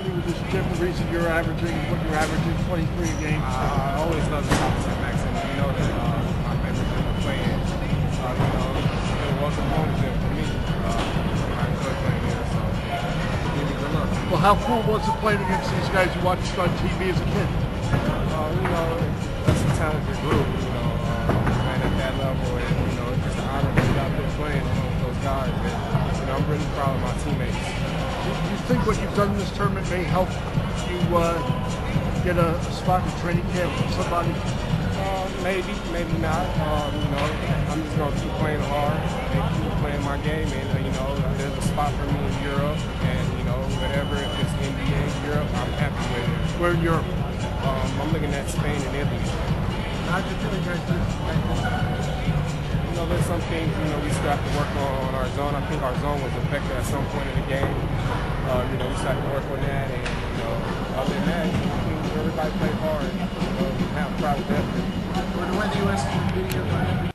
familiar with this gym, the reason you're averaging what you're averaging, 23 a game? I always love the top of Max, and you know that my favorite gym to play in. It was a home gym for me. I enjoy playing here, so give me good luck. Well, how cool was it playing against these guys you watched on TV as a kid? That's a talented group, playing at that level, and, it's just an honor to be out there playing with those guys, and, I'm really proud of my teammates. Do you think what you've done in this tournament may help you get a spot in training camp from somebody? Maybe, maybe not. I'm just going to keep playing hard and keep playing my game, and, there's a spot for me in Europe, and, whatever, if it's NBA, Europe, I'm happy with it. Where in Europe? I'm looking at Spain and Italy. How'd you feel you guys did? There's some things, we still have to work on our zone. I think our zone was affected at some point in the game. We still have to work on that, and, other than that, I think everybody played hard. I'm proud of that. When the U.S.